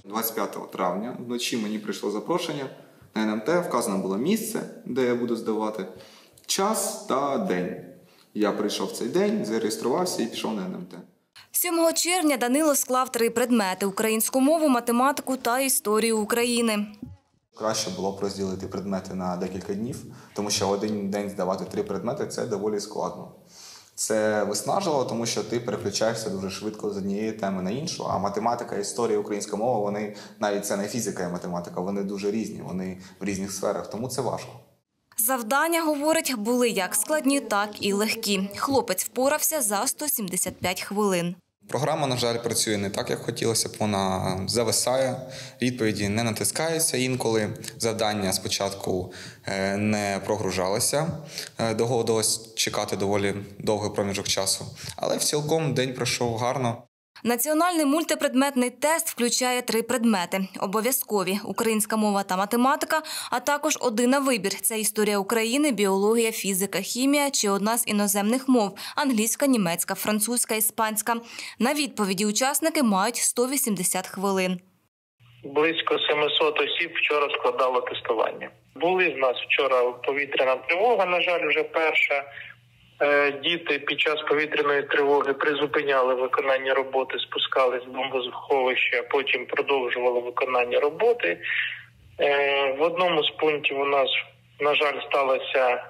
25 травня вночі мені прийшло запрошення на НМТ, вказано було місце, де я буду здавати, час та день. Я прийшов в цей день, зареєструвався і пішов на НМТ. 7 червня Данило склав 3 предмети – українську мову, математику та історію України. Краще було б розділити предмети на декілька днів, тому що один день здавати 3 предмети – це доволі складно. Це виснажливо, тому що ти переключаєшся дуже швидко з однієї теми на іншу, а математика, історія, українська мова, вони, навіть це не фізика і математика, вони дуже різні, вони в різних сферах, тому це важко. Завдання, говорить, були як складні, так і легкі. Хлопець впорався за 175 хвилин. Програма, на жаль, працює не так, як хотілося б, вона зависає, відповіді не натискаються інколи, завдання спочатку не прогружалося, доводилось чекати доволі довгий проміжок часу, але в цілком день пройшов гарно. Національний мультипредметний тест включає 3 предмети – обов'язкові – українська мова та математика, а також один на вибір – це історія України, біологія, фізика, хімія чи одна з іноземних мов – англійська, німецька, французька, іспанська. На відповіді учасники мають 180 хвилин. Близько 700 осіб вчора складало тестування. Були в нас вчора повітряна тривога, на жаль, вже перша. Діти під час повітряної тривоги призупиняли виконання роботи, спускались з бомбосховища, потім продовжували виконання роботи. В одному з пунктів у нас, на жаль, сталося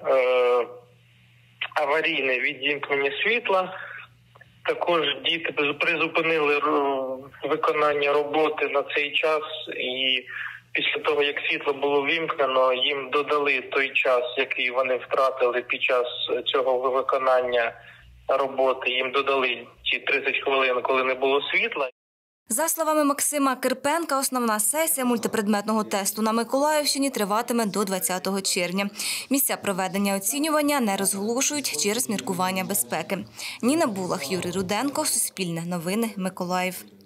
аварійне відімкнення світла. Також діти призупинили виконання роботи на цей час і після того, як світло було вимкнено, їм додали той час, який вони втратили під час цього виконання роботи. Їм додали ті 30 хвилин, коли не було світла. За словами Максима Кирпенка, основна сесія мультипредметного тесту на Миколаївщині триватиме до 20 червня. Місця проведення оцінювання не розголошують через міркування безпеки. Ніна Булах, Юрій Руденко, Суспільне новини, Миколаїв.